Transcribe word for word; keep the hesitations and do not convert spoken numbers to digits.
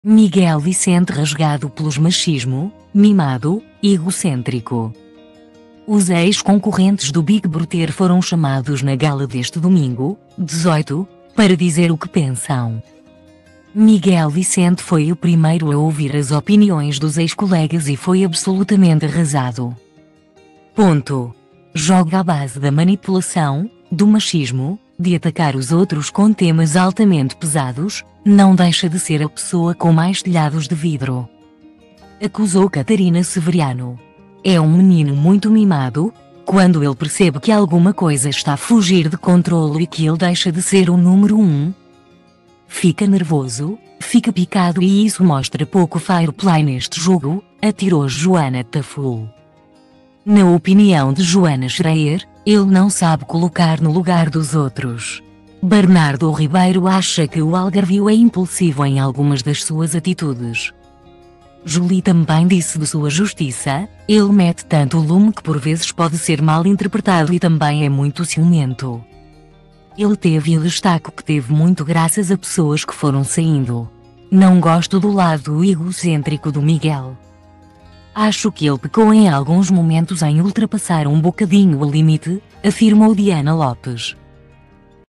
Miguel Vicente rasgado pelos machismo, mimado, egocêntrico. Os ex-concorrentes do Big Brother foram chamados na gala deste domingo, dezoito, para dizer o que pensam. Miguel Vicente foi o primeiro a ouvir as opiniões dos ex-colegas e foi absolutamente arrasado. Ponto. Joga à base da manipulação, do machismo, de atacar os outros com temas altamente pesados, não deixa de ser a pessoa com mais telhados de vidro. Acusou Catarina Severiano. É um menino muito mimado. Quando ele percebe que alguma coisa está a fugir de controle e que ele deixa de ser o número um, fica nervoso, fica picado e isso mostra pouco fair play neste jogo, atirou Joana Taful. Na opinião de Joana Schreier, ele não sabe colocar no lugar dos outros. Bernardo Ribeiro acha que o algarvio é impulsivo em algumas das suas atitudes. Julie também disse de sua justiça, ele mete tanto lume que por vezes pode ser mal interpretado e também é muito ciumento. Ele teve e destaco que teve muito graças a pessoas que foram saindo. Não gosto do lado egocêntrico do Miguel. Acho que ele pecou em alguns momentos em ultrapassar um bocadinho o limite, afirmou Diana Lopes.